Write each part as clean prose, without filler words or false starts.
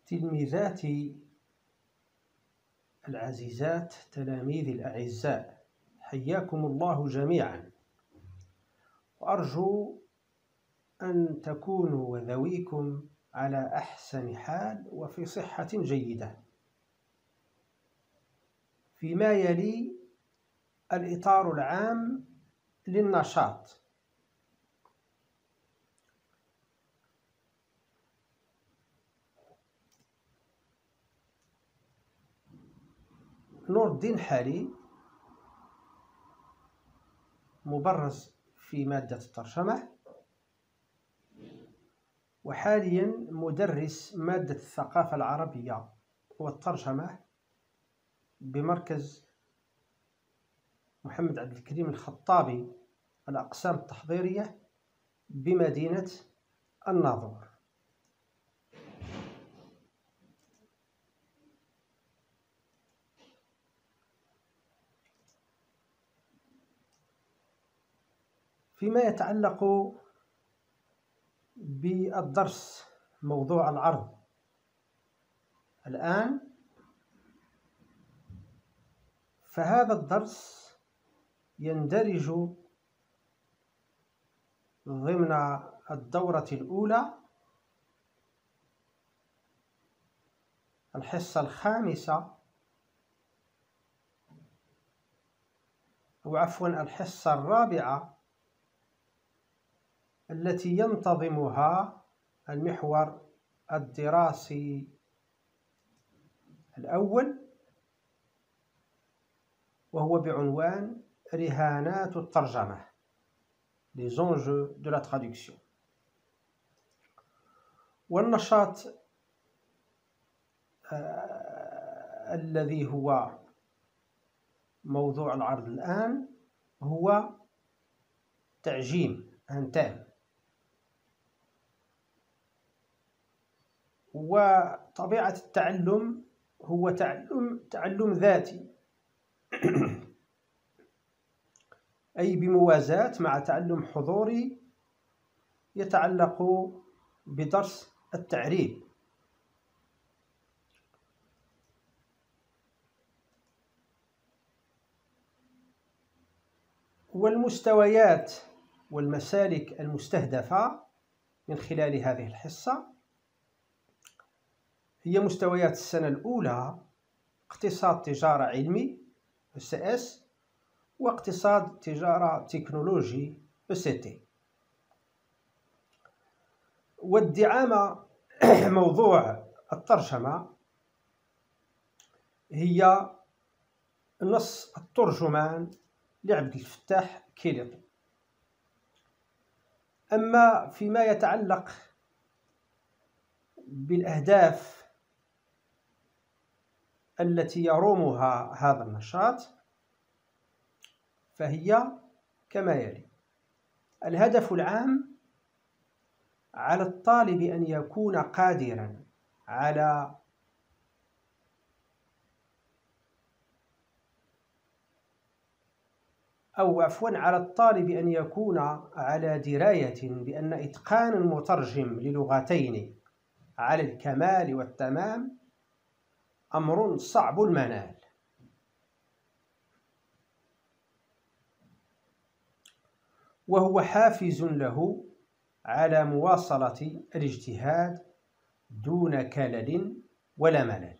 تلميذاتي العزيزات، تلاميذي الأعزاء، حياكم الله جميعا، وأرجو أن تكونوا وذويكم على أحسن حال وفي صحة جيدة. فيما يلي الإطار العام للنشاط. نور الدين حالي مبرز في مادة الترجمة، وحاليا مدرس مادة الثقافة العربية والترجمة بمركز محمد عبد الكريم الخطابي الأقسام التحضيرية بمدينة الناظور. فيما يتعلق بالدرس، موضوع العرض الآن، فهذا الدرس يندرج ضمن الدورة الأولى، الحصة الخامسة، أو عفوا الحصة الرابعة، التي ينتظمها المحور الدراسي الأول، وهو بعنوان رهانات الترجمة، les enjeux de la traduction. والنشاط الذي هو موضوع العرض الآن هو تعجيم أنتام. وطبيعة التعلم هو تعلم ذاتي أي بموازاة مع تعلم حضوري يتعلق بدرس التعريب. والمستويات والمسالك المستهدفة من خلال هذه الحصة هي مستويات السنة الأولى: اقتصاد تجارة علمي ECS، واقتصاد تجارة تكنولوجي ECT. والدعامة موضوع الترجمة هي نص الترجمان لعبد الفتاح كيليطي. أما فيما يتعلق بالأهداف التي يرومها هذا النشاط فهي كما يلي: الهدف العام: على الطالب أن يكون قادرا على على الطالب أن يكون على دراية بأن إتقان المترجم للغتين على الكمال والتمام أمر صعب المنال، وهو حافز له على مواصلة الاجتهاد دون كلل ولا ملل.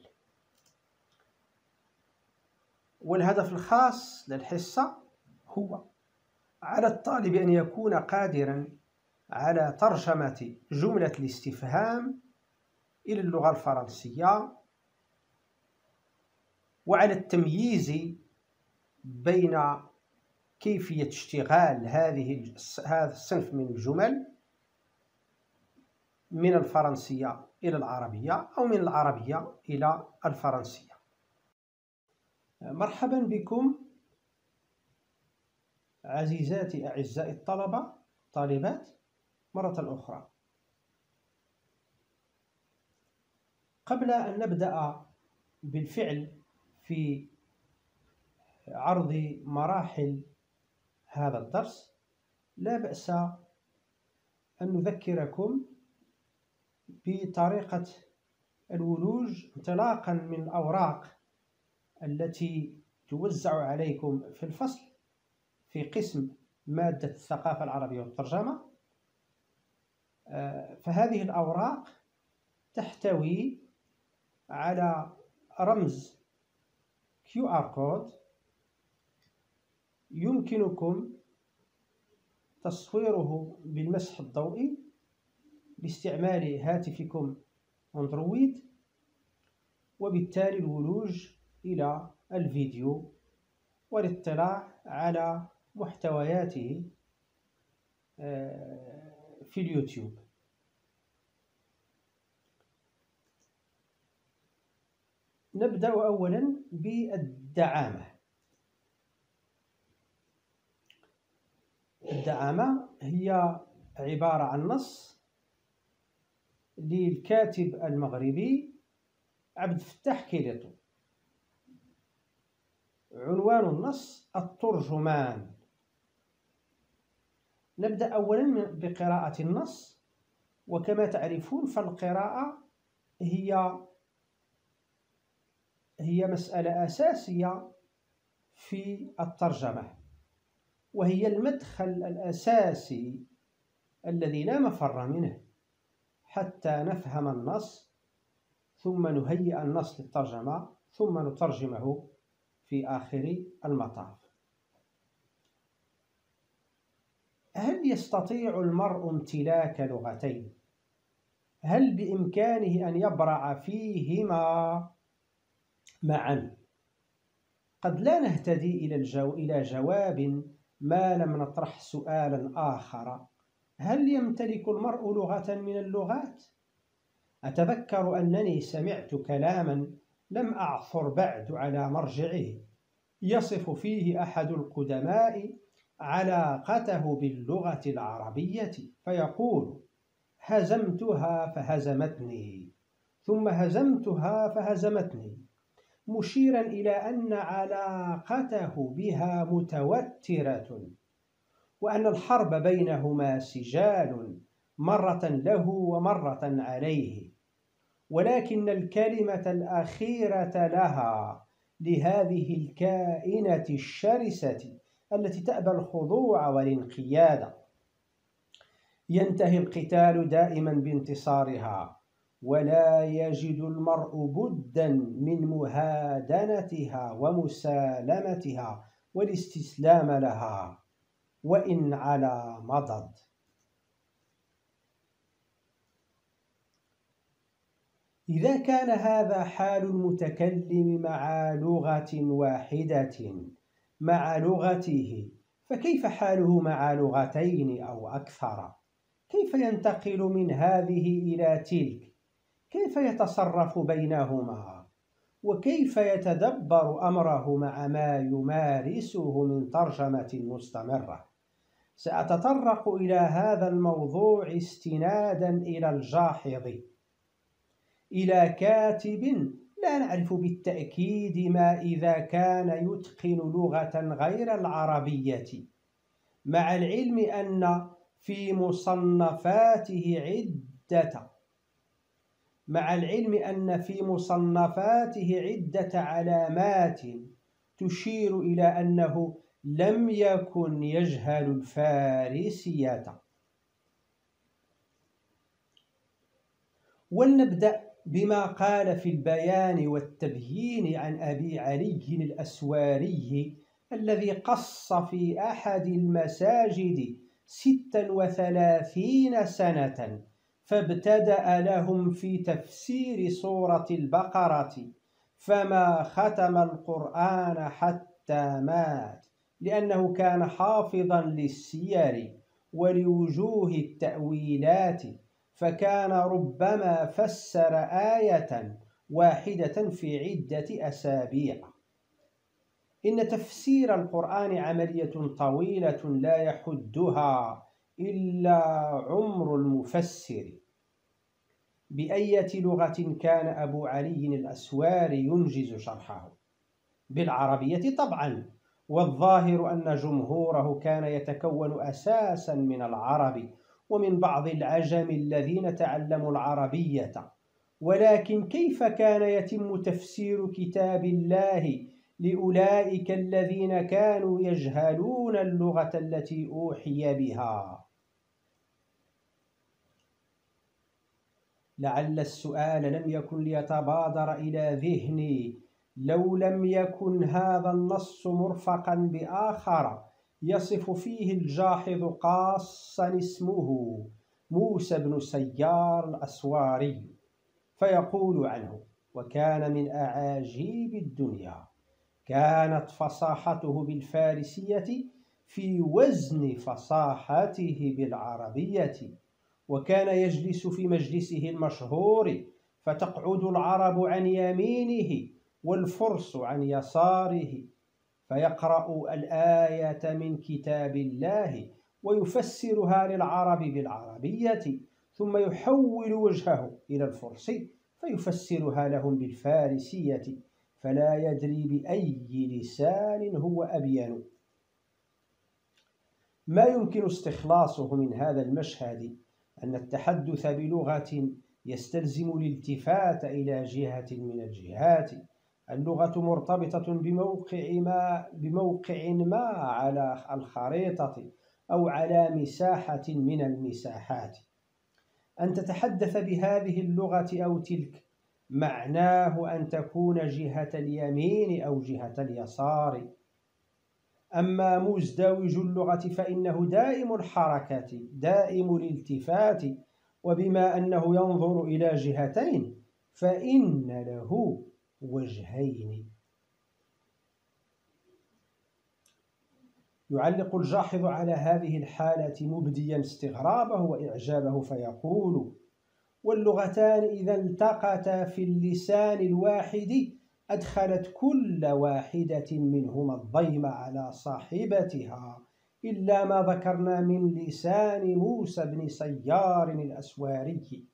والهدف الخاص للحصة هو على الطالب أن يكون قادرا على ترجمة جملة الاستفهام إلى اللغة الفرنسية، وعلى التمييز بين كيفية اشتغال هذا الصنف من الجمل من الفرنسية إلى العربية أو من العربية إلى الفرنسية. مرحبا بكم عزيزاتي أعزائي الطلبة طالبات مرة أخرى. قبل أن نبدأ بالفعل في عرض مراحل هذا الدرس، لا بأس أن نذكركم بطريقة الولوج انطلاقا من الأوراق التي توزع عليكم في الفصل في قسم مادة الثقافة العربية والترجمة. فهذه الأوراق تحتوي على رمز QR كود يمكنكم تصويره بالمسح الضوئي باستعمال هاتفكم أندرويد، وبالتالي الولوج إلى الفيديو والاطلاع على محتوياته في اليوتيوب. نبدأ أولا بالدعامة. الدعامة هي عبارة عن نص للكاتب المغربي عبد الفتاح كيليطو. عنوان النص الترجمان. نبدأ أولا بقراءة النص، وكما تعرفون فالقراءة هي مسألة أساسية في الترجمة، وهي المدخل الأساسي الذي لا مفر منه حتى نفهم النص، ثم نهيئ النص للترجمة، ثم نترجمه في آخر المطاف. هل يستطيع المرء امتلاك لغتين؟ هل بإمكانه أن يبرع فيهما معا؟ قد لا نهتدي إلى جواب ما لم نطرح سؤالا آخر: هل يمتلك المرء لغة من اللغات؟ أتذكر أنني سمعت كلاما لم أعثر بعد على مرجعه يصف فيه أحد القدماء علاقته باللغة العربية، فيقول: هزمتها فهزمتني، ثم هزمتها فهزمتني، مشيرا إلى أن علاقته بها متوترة، وأن الحرب بينهما سجال، مرة له ومرة عليه، ولكن الكلمة الأخيرة لها، لهذه الكائنة الشرسة التي تأبى الخضوع والانقياد. ينتهي القتال دائما بانتصارها، ولا يجد المرء بدا من مهادنتها ومسالمتها والاستسلام لها، وإن على مضض. إذا كان هذا حال المتكلم مع لغة واحدة مع لغته، فكيف حاله مع لغتين أو أكثر؟ كيف ينتقل من هذه إلى تلك؟ كيف يتصرف بينهما؟ وكيف يتدبر أمره مع ما يمارسه من ترجمة مستمرة؟ سأتطرق إلى هذا الموضوع استنادا إلى الجاحظ، إلى كاتب لا نعرف بالتأكيد ما إذا كان يتقن لغة غير العربية، مع العلم أن في مصنفاته عدة علامات تشير إلى أنه لم يكن يجهل الفارسية. ولنبدأ بما قال في البيان والتبيين عن أبي علي الأسواري، الذي قص في أحد المساجد 36 سنة، فابتدأ لهم في تفسير سورة البقرة، فما ختم القرآن حتى مات، لأنه كان حافظا للسير ولوجوه التأويلات، فكان ربما فسر آية واحدة في عدة أسابيع. إن تفسير القرآن عملية طويلة لا يحدها إلا عمر المفسر. بأية لغة كان أبو علي الأسواري ينجز شرحه؟ بالعربية طبعا، والظاهر أن جمهوره كان يتكون أساسا من العرب ومن بعض العجم الذين تعلموا العربية، ولكن كيف كان يتم تفسير كتاب الله لأولئك الذين كانوا يجهلون اللغة التي أوحي بها؟ لعل السؤال لم يكن ليتبادر إلى ذهني لو لم يكن هذا النص مرفقا بآخر يصف فيه الجاحظ قاصا اسمه موسى بن سيار الأسواري، فيقول عنه: وكان من أعاجيب الدنيا، كانت فصاحته بالفارسية في وزن فصاحته بالعربية، وكان يجلس في مجلسه المشهور فتقعد العرب عن يمينه والفرس عن يساره، فيقرأ الآية من كتاب الله ويفسرها للعرب بالعربية، ثم يحول وجهه إلى الفرس فيفسرها لهم بالفارسية، فلا يدري بأي لسان هو أبين. ما يمكن استخلاصه من هذا المشهد أن التحدث بلغة يستلزم الالتفات إلى جهة من الجهات. اللغة مرتبطة بموقع ما على الخريطة أو على مساحة من المساحات. أن تتحدث بهذه اللغة أو تلك معناه أن تكون جهة اليمين أو جهة اليسار. أما مزدوج اللغة فإنه دائم الحركة دائم الالتفات، وبما أنه ينظر إلى جهتين فإن له وجهين. يعلق الجاحظ على هذه الحالة مبديا استغرابه وإعجابه فيقول: واللغتان إذا التقتا في اللسان الواحد أدخلت كل واحدة منهما الضيم على صاحبتها، إلا ما ذكرنا من لسان موسى بن سيار الأسواري.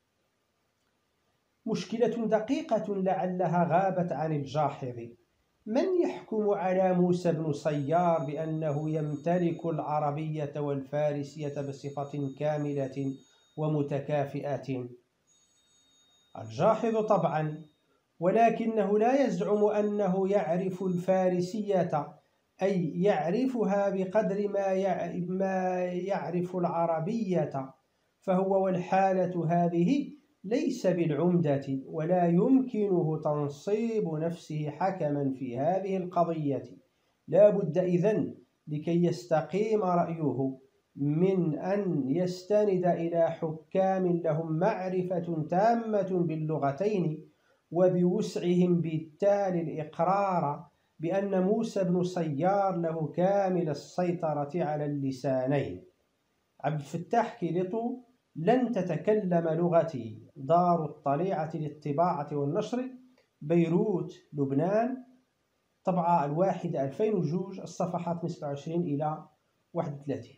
مشكلة دقيقة لعلها غابت عن الجاحظ. من يحكم على موسى بن سيار بأنه يمتلك العربية والفارسية بصفة كاملة ومتكافئة؟ الجاحظ طبعا، ولكنه لا يزعم أنه يعرف الفارسية، أي يعرفها بقدر ما يعرف العربية، فهو والحالة هذه ليس بالعمدة، ولا يمكنه تنصيب نفسه حكما في هذه القضية. لا بد إذن لكي يستقيم رأيه من أن يستند إلى حكام لهم معرفة تامة باللغتين، وبوسعهم بالتالي الإقرار بأن موسى بن سيار له كامل السيطرة على اللسانين. عبد الفتاح كيليطو: لن تتكلم لغتي، دار الطليعة للطباعة والنشر، بيروت، لبنان، طبعة 1/2002، الصفحات 29 إلى 31.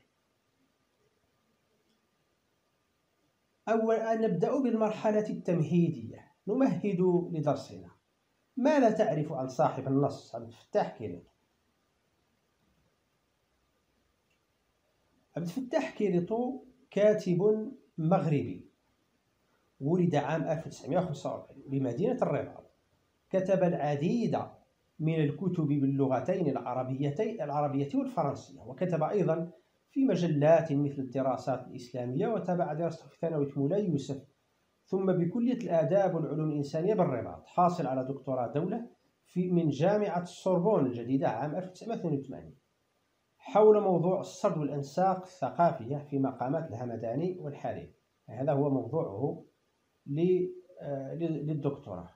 أولا نبدأ بالمرحلة التمهيدية، نمهد لدرسنا. ماذا تعرف عن صاحب النص عبد الفتاح كيليطو؟ عبد الفتاح كيليطو كاتب مغربي، ولد عام 1945 بمدينة الرباط. كتب العديد من الكتب باللغتين العربية والفرنسية، وكتب أيضا في مجلات مثل الدراسات الإسلامية، وتابع دراسته في ثانوية مولاي يوسف، ثم بكلية الآداب والعلوم الإنسانية بالرباط، حاصل على دكتوراه دولة من جامعة السوربون الجديدة عام 1982 حول موضوع السرد والأنساق الثقافية في مقامات الهمداني والحريري. هذا هو موضوعه للدكتوراه.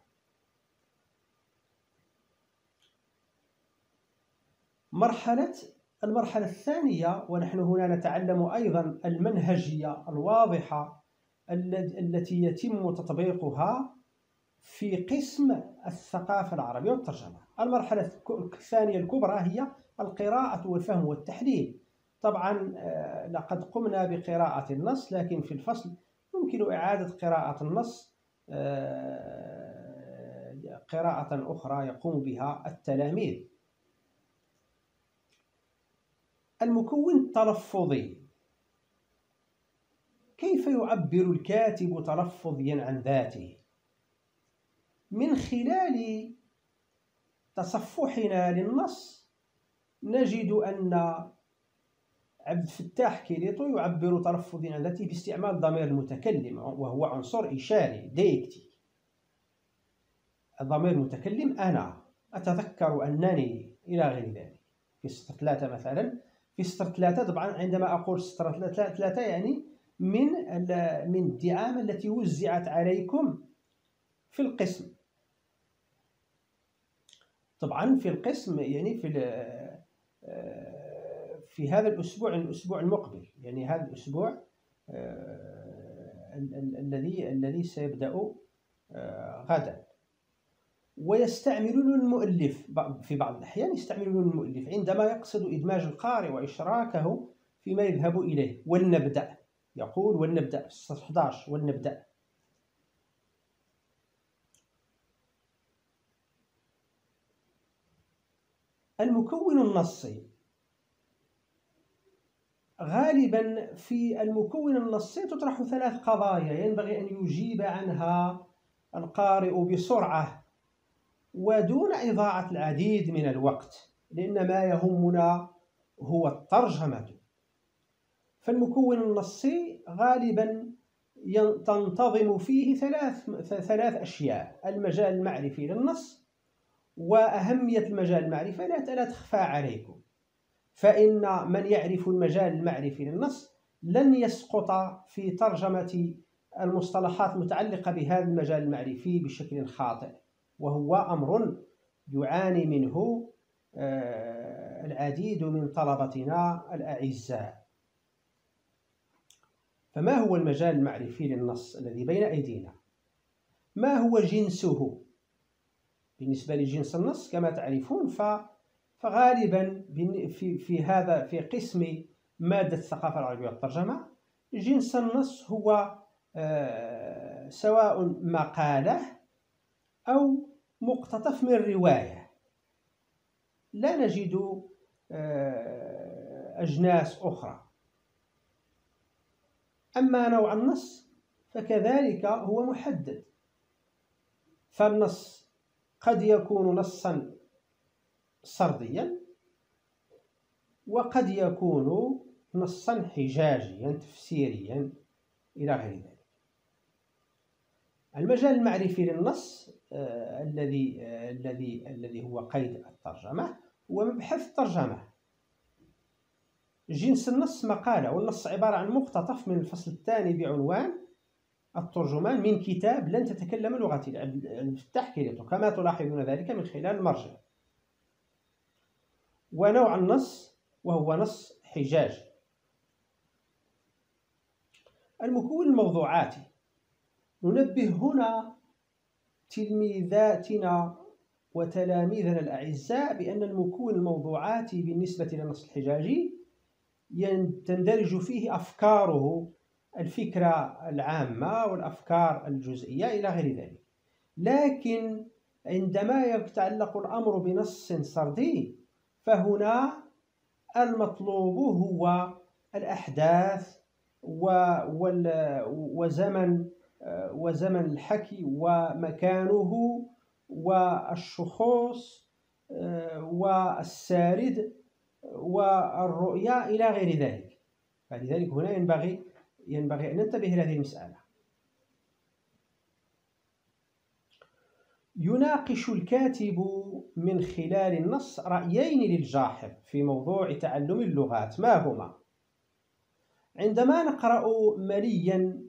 المرحلة الثانية، ونحن هنا نتعلم أيضا المنهجية الواضحة التي يتم تطبيقها في قسم الثقافة العربية والترجمة. المرحلة الثانية الكبرى هي القراءة والفهم والتحليل. طبعا لقد قمنا بقراءة النص، لكن في الفصل يمكن إعادة قراءة النص قراءة أخرى يقوم بها التلاميذ. المكون التلفظي: كيف يعبر الكاتب تلفظيا عن ذاته؟ من خلال تصفحنا للنص نجد أن عبد الفتاح كيليطو يعبر تلفظ عن ذاته باستعمال ضمير المتكلم، وهو عنصر إشاري ديكتي. الضمير المتكلم أنا، أتذكر أنني، إلى غير ذلك. في سطر 3 مثلا، في سطر 3 طبعا عندما أقول سطر 3 يعني من الدعام التي وزعت عليكم في القسم. طبعا في القسم يعني في هذا الأسبوع، الأسبوع المقبل، يعني هذا الأسبوع الذي سيبدأ غدا. ويستعملون المؤلف في بعض الأحيان، يستعملون المؤلف عندما يقصد إدماج القارئ وإشراكه فيما يذهب إليه. ولنبدأ، يقول ولنبدأ في السطر 11، ولنبدأ. المكون النصي، غالبا في المكون النصي تطرح 3 قضايا ينبغي أن يجيب عنها القارئ بسرعة ودون إضاعة العديد من الوقت، لأن ما يهمنا هو الترجمة. فالمكون النصي غالبا تنتظم فيه ثلاث أشياء: المجال المعرفي للنص، وأهمية المجال المعرفي لا تخفى عليكم، فإن من يعرف المجال المعرفي للنص لن يسقط في ترجمة المصطلحات المتعلقة بهذا المجال المعرفي بشكل خاطئ، وهو أمر يعاني منه العديد من طلبتنا الأعزاء. فما هو المجال المعرفي للنص الذي بين أيدينا؟ ما هو جنسه؟ بالنسبة لجنس النص كما تعرفون فغالبا في قسم مادة الثقافة العربية والترجمة، جنس النص هو سواء مقالة أو مقتطف من رواية، لا نجد أجناس أخرى. أما نوع النص فكذلك هو محدد، فالنص قد يكون نصا سرديا، وقد يكون نصا حجاجيا تفسيريا إلى غير ذلك. المجال المعرفي للنص الذي هو قيد الترجمة هو مبحث الترجمة. جنس النص مقالة، والنص عبارة عن مقتطف من الفصل الثاني بعنوان الترجمان من كتاب لن تتكلم لغتي لعبد الفتاح كيليطو، كما تلاحظون ذلك من خلال المرجع. ونوع النص وهو نص حجاجي. المكون الموضوعاتي، ننبه هنا تلميذاتنا وتلاميذنا الأعزاء بأن المكون الموضوعاتي بالنسبة للنص الحجاجي تندرج فيه أفكاره، الفكرة العامة والأفكار الجزئية إلى غير ذلك. لكن عندما يتعلق الأمر بنص سردي فهنا المطلوب هو الأحداث وزمن الحكي ومكانه والشخوص والسارد والرؤيا إلى غير ذلك. فلذلك هنا ينبغي أن ننتبه لهذه المسألة. يناقش الكاتب من خلال النص رأيين للجاحظ في موضوع تعلم اللغات. ما هما؟ عندما نقرأ مليا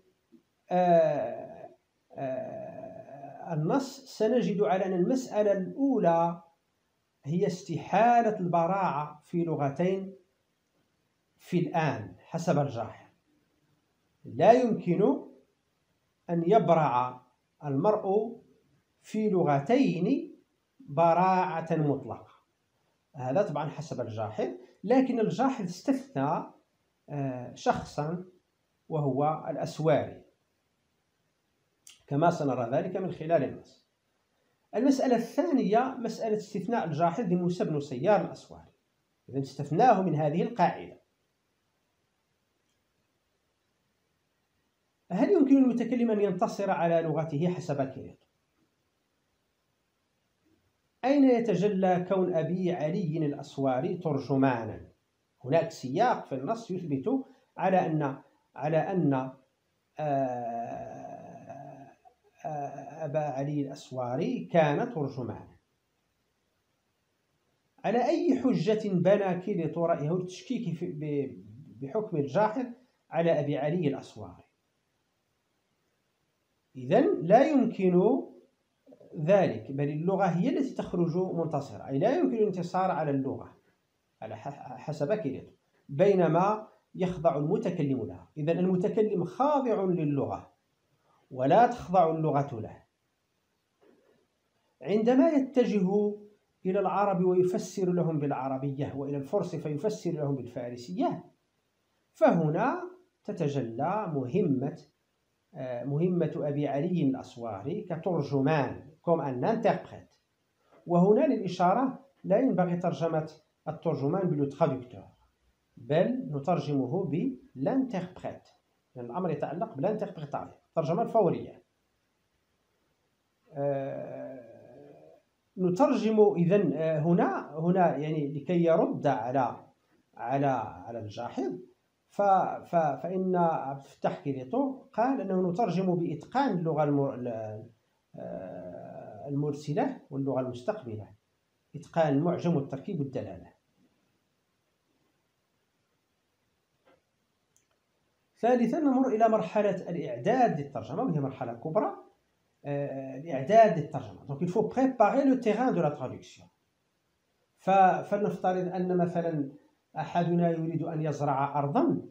النص سنجد على أن المسألة الأولى هي استحالة البراعة في لغتين في الآن حسب الجاحظ. لا يمكن أن يبرع المرء في لغتين براعة مطلقة، هذا طبعا حسب الجاحظ. لكن الجاحظ استثنى شخصا وهو الأسواري، كما سنرى ذلك من خلال النص. المسألة الثانية مسألة استثناء الجاحظ لموسى بن سيار الأسواري، إذا استثناه من هذه القاعدة. هل يمكن المتكلم أن ينتصر على لغته حسب كيليطو؟ أين يتجلى كون أبي علي الأسواري ترجمانا؟ هناك سياق في النص يثبت على أن أبا علي الأسواري كان ترجمانا. على أي حجة بنى كيليطو رأيه التشكيك بحكم الجاحظ على أبي علي الأسواري؟ إذن لا يمكن ذلك، بل اللغة هي التي تخرج منتصرة، أي لا يمكن الانتصار على اللغة على حسب كيليطو، بينما يخضع المتكلم لها. إذن المتكلم خاضع للغة ولا تخضع اللغة له. عندما يتجه إلى العرب ويفسر لهم بالعربية وإلى الفرس فيفسر لهم بالفارسية، فهنا تتجلى مهمة أبي علي الأسواري كترجمان كوم أن انتربريت. وهنا للإشارة لا ينبغي ترجمة الترجمان بلو ترادكتور، بل نترجمه بالانتربريت، لأن الأمر يتعلق بالانتربريتاسيون، الترجمة الفورية. نترجم إذن هنا يعني لكي يرد على الجاحظ، فإن عبد الفتاح كيليطو قال أنه نترجم بإتقان اللغة المرسلة واللغة المستقبلة، إتقان المعجم والتركيب والدلالة. ثالثا نمر إلى مرحلة الإعداد للترجمة، وهي مرحلة كبرى. الإعداد للترجمة، donc il faut préparer le terrain de la traduction. فلنفترض أن مثلا أحدنا يريد أن يزرع أرضا،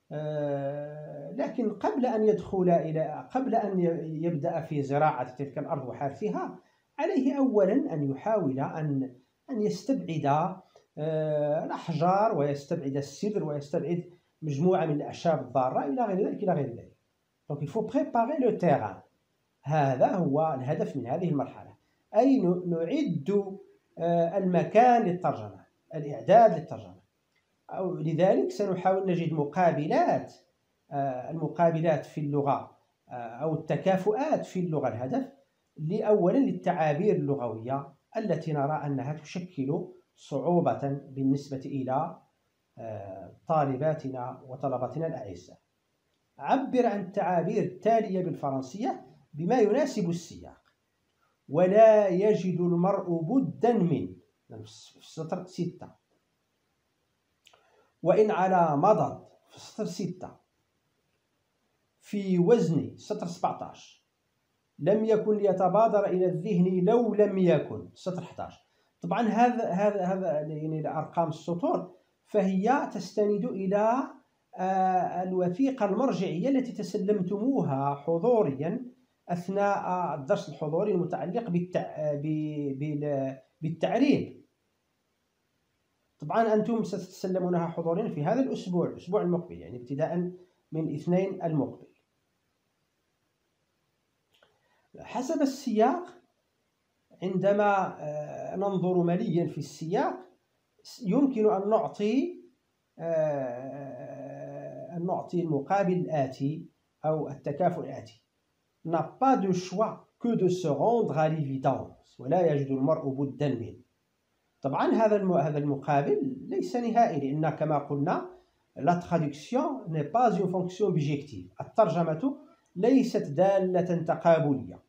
لكن قبل أن يبدأ في زراعة تلك الأرض وحرثها، عليه أولا أن يحاول أن يستبعد الأحجار ويستبعد السدر ويستبعد مجموعة من الأعشاب الضارة إلى غير ذلك. donc il faut préparer le terrain. هذا هو الهدف من هذه المرحلة، أي نعد المكان للترجمة، الإعداد للترجمة. لذلك سنحاول نجد المقابلات في اللغة أو التكافؤات في اللغة الهدف، أولا للتعابير اللغوية التي نرى أنها تشكل صعوبة بالنسبة إلى طالباتنا وطلبتنا الأعزاء. عبر عن التعابير التالية بالفرنسية بما يناسب السياق. ولا يجد المرء بدا من، في السطر 6. وإن على مضض في السطر 6. في وزن سطر 17. لم يكن ليتبادر إلى الذهن لو لم يكن سطر 11. طبعا هذا يعني أرقام السطور فهي تستند إلى الوثيقة المرجعية التي تسلمتموها حضوريا أثناء الدرس الحضوري المتعلق بالتعريب. طبعا أنتم ستتسلمونها حضوريا في هذا الأسبوع المقبل، يعني ابتداء من الاثنين المقبل. حسب السياق، عندما ننظر مليا في السياق يمكن أن نعطي المقابل الآتي أو التكافؤ الآتي: n'a pas de choix que de se rendre à l'évidence ولا يجد المرء بدا منه. طبعا هذا المقابل ليس نهائي، لأن كما قلنا la traduction n'est pas une fonction objective، الترجمة ليست دالة تقابلية.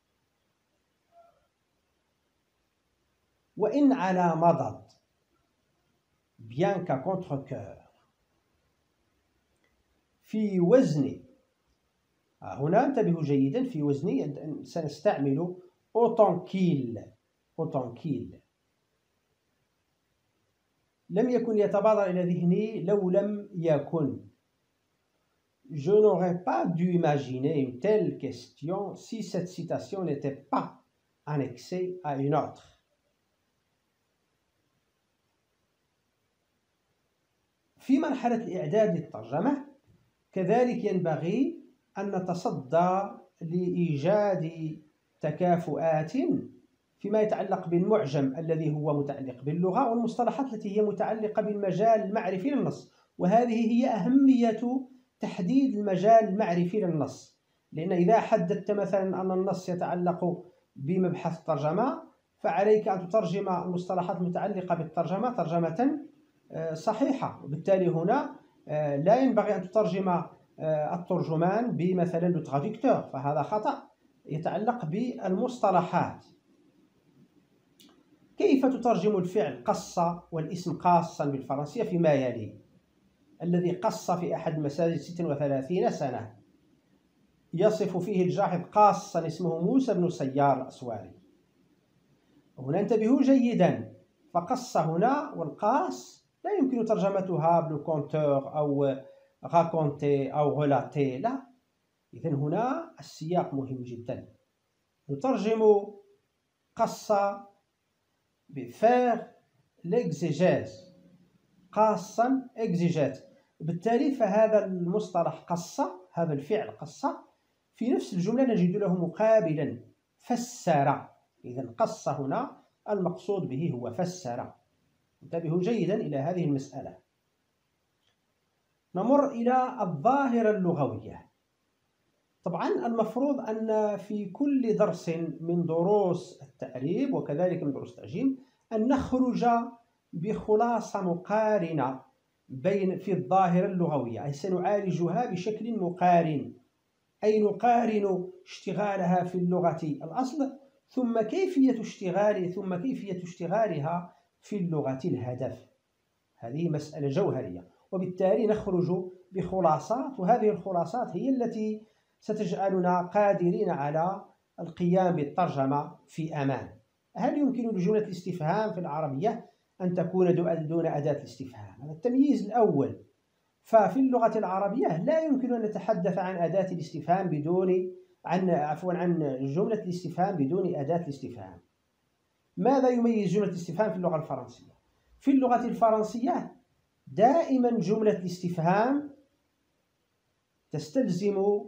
وإن على مضض bien qu'à contre-cœur. في وزن، هنا انتبهوا جيدا، في وزن سنستعمل autant qu'il. لم يكن يتبادر إلى ذهني لو لم يكن. Je n'aurais pas dû imaginer une telle question si cette citation n'était pas annexée à une autre. في مرحلة الإعداد للترجمة كذلك ينبغي أن نتصدى لإيجاد تكافؤات فيما يتعلق بالمعجم الذي هو متعلق باللغة، والمصطلحات التي هي متعلقة بالمجال المعرفي للنص. وهذه هي أهمية تحديد المجال المعرفي للنص، لأن إذا حددت مثلا أن النص يتعلق بمبحث الترجمة فعليك أن تترجم المصطلحات المتعلقة بالترجمة ترجمة صحيحة. وبالتالي هنا لا ينبغي أن تترجم الترجمان بمثلا لو تراديكتور، فهذا خطأ يتعلق بالمصطلحات. كيف تترجم الفعل قص والاسم قاصا بالفرنسية فيما يلي؟ الذي قص في أحد المساجد 36 سنة، يصف فيه الجاحظ قاصا اسمه موسى بن سيار الأسواري. هنا انتبهوا جيدا، فقص هنا والقاص لا يمكن ترجمتها بلو كونتور أو راكونتي أو غولاتي، لا. إذن هنا السياق مهم جدا. نترجم قص بفير l'exégèse، قاصا exégète. بالتالي فهذا المصطلح قص، هذا الفعل قص، في نفس الجملة نجد له مقابلا فسر. إذن قص هنا المقصود به هو فسر. انتبهوا جيدا إلى هذه المسألة. نمر إلى الظاهرة اللغوية. طبعا المفروض أن في كل درس من دروس التعريب وكذلك من دروس التعجيم أن نخرج بخلاصة مقارنة في الظاهرة اللغوية، أي سنعالجها بشكل مقارن، أي نقارن اشتغالها في اللغة الأصل ثم كيفية اشتغالها في اللغة الهدف. هذه مسألة جوهرية، وبالتالي نخرج بخلاصات، وهذه الخلاصات هي التي ستجعلنا قادرين على القيام بالترجمة في أمان. هل يمكن لجملة الاستفهام في العربية أن تكون دون أداة الاستفهام؟ هذا التمييز الأول. ففي اللغة العربية لا يمكن أن نتحدث عن أداة الاستفهام عن جملة الاستفهام بدون أداة الاستفهام. ماذا يميز جملة الاستفهام في اللغة الفرنسية؟ في اللغة الفرنسية دائما جملة الاستفهام تستلزم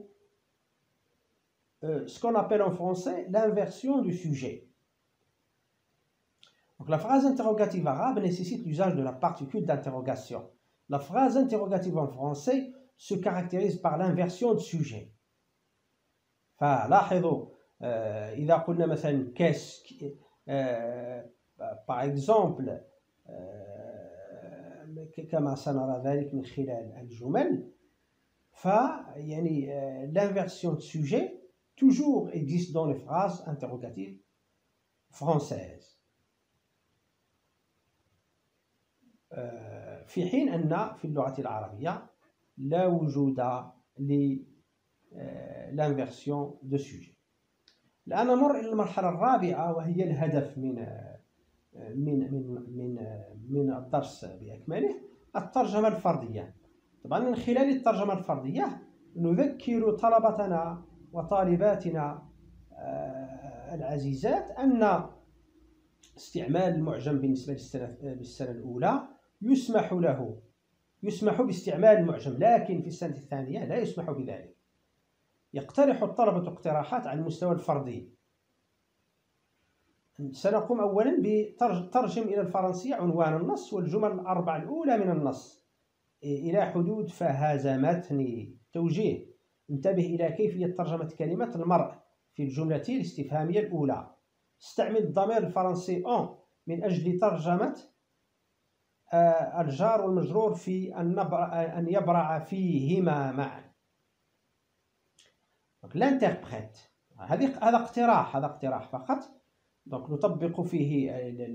ce qu'on appelle en français l'inversion du sujet. Donc la phrase interrogative arabe nécessite l'usage de la particule d'interrogation. La phrase interrogative en français se caractérise par l'inversion de sujet. فلاحظوا إذا قلنا مثلا par exemple كما سنرى ذلك من خلال الجمل، فيعني l'inversion de sujet toujours existe dans les phrases interrogatives françaises. في حين أن في اللغة العربية لا وجود للانفيرسيون دو سوجي. الآن نمر إلى المرحلة الرابعة، وهي الهدف من الدرس بأكمله، الترجمة الفردية. طبعا من خلال الترجمة الفردية نذكر طلبتنا وطالباتنا العزيزات أن استعمال المعجم بالنسبة للسنة الأولى يسمح باستعمال المعجم، لكن في السنة الثانية لا يسمح بذلك. يقترح الطلبة اقتراحات على المستوى الفردي. سنقوم أولا بترجم إلى الفرنسية عنوان النص والجمل الأربع الأولى من النص إلى حدود فهزمتني. توجيه: انتبه إلى كيفية ترجمة كلمة المرء في الجملة الاستفهامية الأولى. استعمل الضمير الفرنسي أن من أجل ترجمة الجار والمجرور في أن يبرع فيهما معا. الانتربريت هذا اقتراح فقط. donc نطبق فيه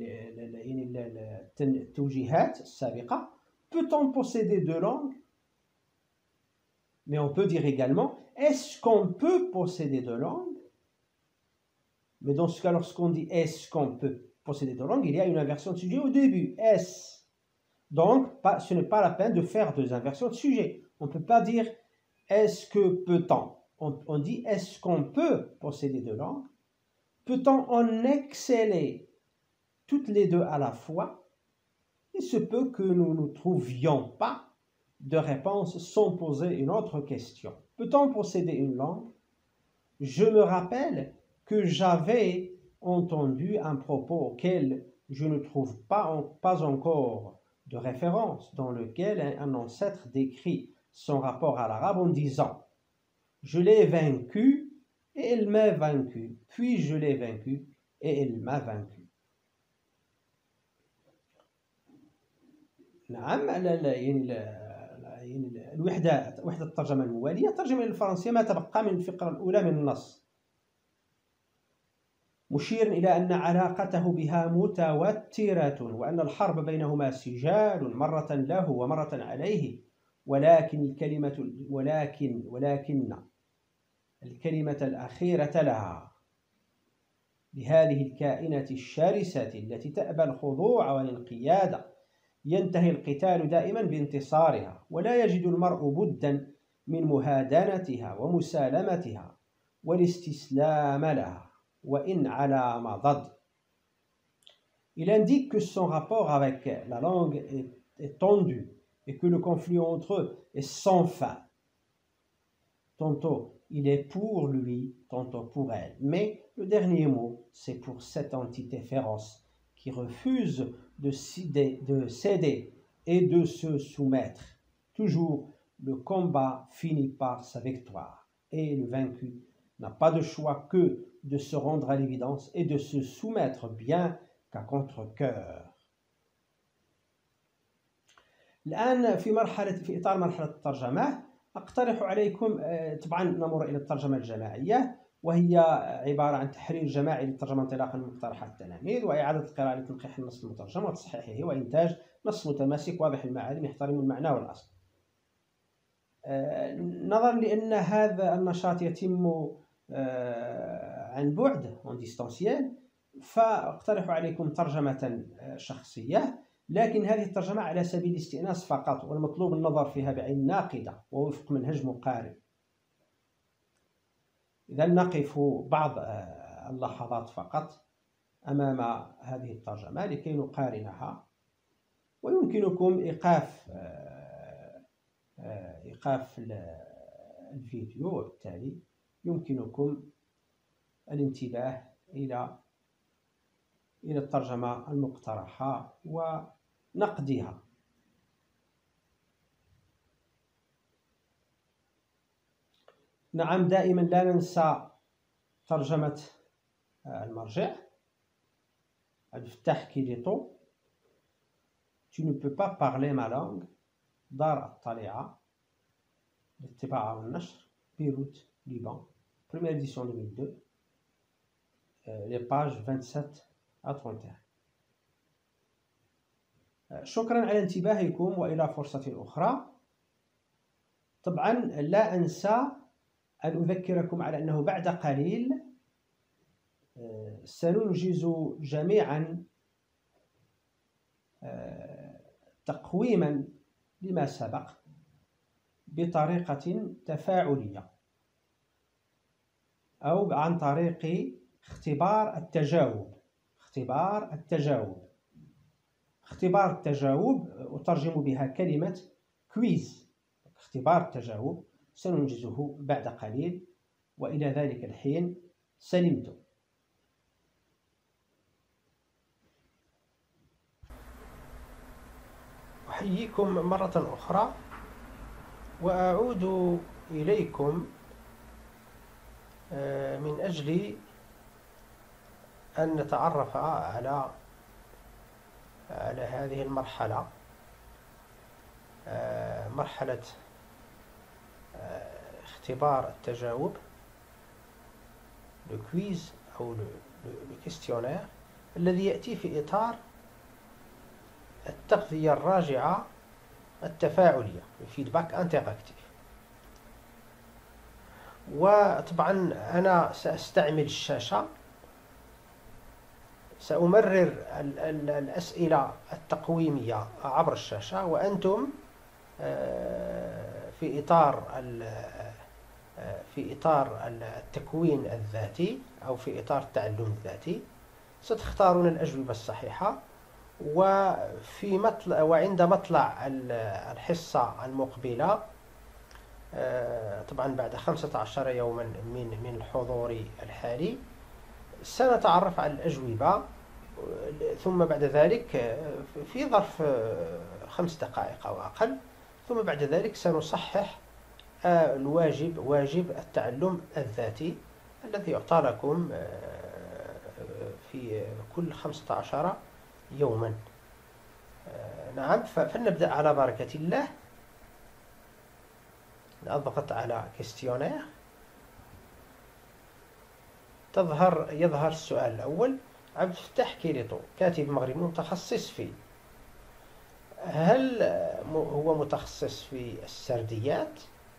التوجيهات السابقة. Peut-on posséder deux langues? Mais on peut dire également est-ce qu'on peut posséder deux langues? Mais dans ce cas, lorsqu'on dit est-ce qu'on peut posséder deux langues, il y a une inversion de sujet au début. Est-ce? Donc, ce n'est pas la peine de faire deux inversions de sujet. On ne peut pas dire est-ce que peut-on. On dit est-ce qu'on peut posséder deux langues? Peut-on en exceller toutes les deux à la fois? Il se peut que nous ne trouvions pas de réponse sans poser une autre question. Peut-on posséder une langue? Je me rappelle que j'avais entendu un propos auquel je ne trouve pas encore de référence, dans lequel un ancêtre décrit son rapport à l'arabe en disant « Je l'ai vaincu et elle m'a vaincu, puis je l'ai vaincu et elle m'a vaincu ». نعم. يعني وحدة الترجمة الموالية ترجمة إلى الفرنسية ما تبقى من الفقرة الأولى من النص، مشير إلى أن علاقته بها متوترة، وأن الحرب بينهما سجال مرة له ومرة عليه، ولكن الكلمة الأخيرة لها، لهذه الكائنة الشرسة التي تأبى الخضوع والانقياد. ينتهي القتال دائما بانتصارها، ولا يجد المرء بدا من مهادنتها ومسالمتها والاستسلام لها وإن على مضض. Il indique que son rapport avec la langue est tendu et que le conflit entre eux est sans fin. Tantôt il est pour lui, tantôt pour elle. Mais le dernier mot, c'est pour cette entité féroce qui refuse de céder et de se soumettre. Toujours, le combat finit par sa victoire. Et le vaincu n'a pas de choix que de se rendre à l'évidence et de se soumettre bien qu'à contre-cœur. الآن في إطار مرحلة الترجمة أقترح عليكم طبعا نمر إلى الترجمة الجماعية، وهي عبارة عن تحرير جماعي للترجمة انطلاقا من مقترحات التلاميذ، وإعادة القراءة لتنقيح النص المترجم وتصحيحه، وإنتاج نص متماسك واضح المعالم يحترم المعنى والأصل. نظرا لأن هذا النشاط يتم عن بعد en distanciel، فأقترح عليكم ترجمة شخصية، لكن هذه الترجمة على سبيل الاستئناس فقط، والمطلوب النظر فيها بعين ناقدة ووفق منهج مقارن. إذا نقف بعض اللحظات فقط أمام هذه الترجمة لكي نقارنها، ويمكنكم إيقاف الفيديو، وبالتالي يمكنكم الانتباه إلى الترجمة المقترحة ونقدها. نعم، دائما لا ننسى ترجمة المرجع. الفتاح كيليطو Tu ne peux pas parler ma langue. دار الطليعة للطباعة والنشر، بيروت، ليبان، première édition 2002، les pages 27 à 31. شكرا على انتباهكم وإلى فرصة أخرى. طبعا لا أنسى أن أذكركم على أنه بعد قليل سننجز جميعا تقويما لما سبق بطريقة تفاعلية أو عن طريق اختبار التجاوب. اختبار التجاوب أترجم بها كلمة كويز. اختبار التجاوب سننجزه بعد قليل، وإلى ذلك الحين سلمتم. أحييكم مرة أخرى وأعود إليكم من أجل أن نتعرف على هذه المرحلة، مرحلة اختبار التجاوب، الكويز أو الكيستيونير، الذي يأتي في إطار التغذية الراجعة التفاعلية، الفيدباك انتراكتيف. وطبعا أنا سأستعمل الشاشة، سأمرر الأسئلة التقويمية عبر الشاشة، وأنتم في إطار التكوين الذاتي أو في إطار التعلم الذاتي ستختارون الأجوبة الصحيحة. وعند مطلع الحصة المقبلة، طبعا بعد 15 يوما من الحضور الحالي، سنتعرف على الأجوبة، ثم بعد ذلك في ظرف 5 دقائق أو أقل، ثم بعد ذلك سنصحح واجب التعلم الذاتي الذي يعطى لكم في كل 15 يوما. نعم، فلنبدأ على بركة الله. نضغط على كيستيونير. يظهر السؤال الأول: عبد الفتاح كيليطو كاتب مغربي متخصص في، هل هو متخصص في السرديات،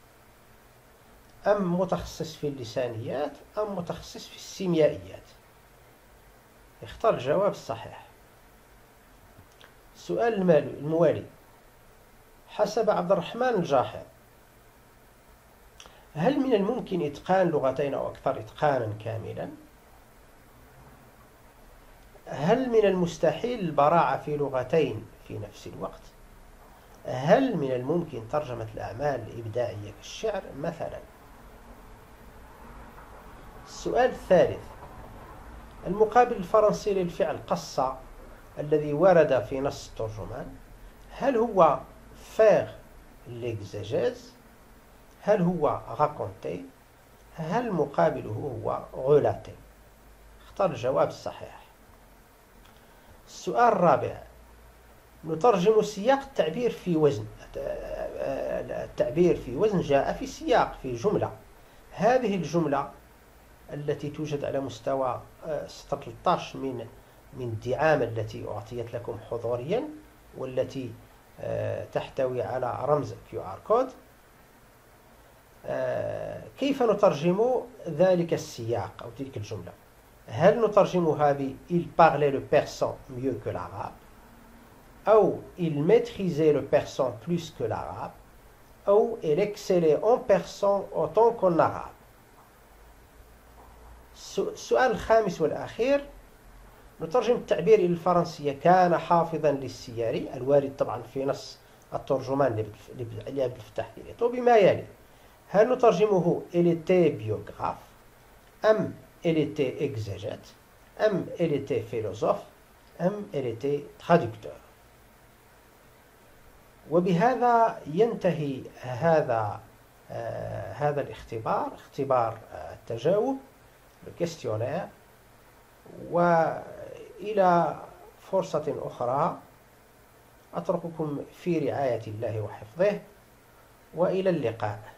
أم متخصص في اللسانيات، أم متخصص في السيميائيات؟ اختار الجواب الصحيح. السؤال الموالي: حسب عبد الرحمن الجاحظ، هل من الممكن إتقان لغتين أو أكثر إتقانا كاملا؟ هل من المستحيل البراعة في لغتين في نفس الوقت؟ هل من الممكن ترجمة الأعمال الإبداعية كالشعر مثلا؟ السؤال الثالث: المقابل الفرنسي للفعل قص الذي ورد في نص الترجمان، هل هو faire l'exégèse، هل هو raconter، هل مقابله هو relater؟ اختار الجواب الصحيح. السؤال الرابع: نترجم سياق التعبير في وزن. التعبير في وزن جاء في سياق، في جملة. هذه الجملة التي توجد على مستوى سطر 13 من الدعامة التي أعطيت لكم حضوريا، والتي تحتوي على رمز QR كود، كيف نترجم ذلك السياق أو تلك الجملة؟ هل نترجمها ب il parlait le persan mieux que l'arabe، أو il maîtrisait le persan plus que l'arabe، أو il excellait en persan autant qu'en arabe؟ السؤال الخامس والأخير: نترجم التعبير إلى الفرنسية كان حافظا للسياري، الوارد طبعا في نص الترجمان لعبد الفتاح كيليطو، بما يلي: هل نترجمه il était biographe، أم il était exégète، أم il était philosophe، أم il était traducteur؟ وبهذا ينتهي هذا الاختبار، اختبار التجاوب، الكيستيونير. وإلى فرصة أخرى أترككم في رعاية الله وحفظه، وإلى اللقاء.